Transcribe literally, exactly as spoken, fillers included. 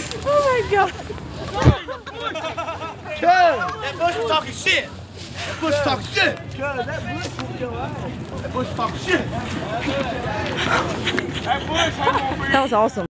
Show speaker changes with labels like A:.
A: Oh my god.
B: That bush was talking shit. That bush talking shit. That bush talking shit.
A: That was awesome.